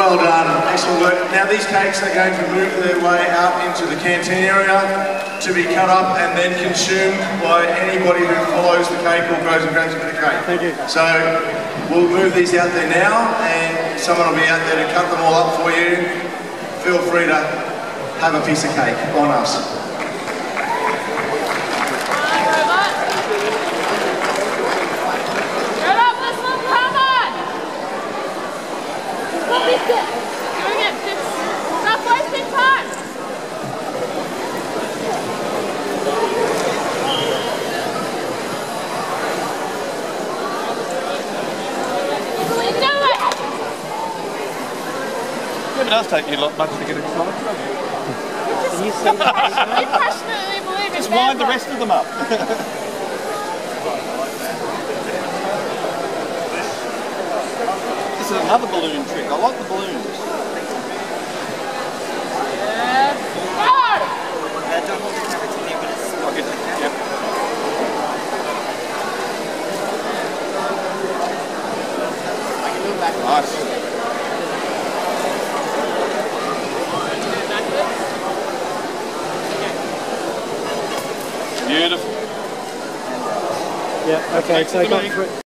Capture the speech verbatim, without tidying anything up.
Well done, excellent work. Now these cakes are going to move their way out into the canteen area to be cut up and then consumed by anybody who follows the cake or goes and grabs a bit of cake. Thank you. So we'll move these out there now and someone will be out there to cut them all up for you. Feel free to have a piece of cake on us. Doing it, stop wasting time. You do it. It does take you a lot much to get excited. You just you passionately believe in Just wind the rest of them up. This is another balloon trick. I like the balloons. Yes. Go! Uh, don't hold the camera too near when it's... I'll get it. Yep. I can move back. Nice. Beautiful. Yeah, okay, so I got three.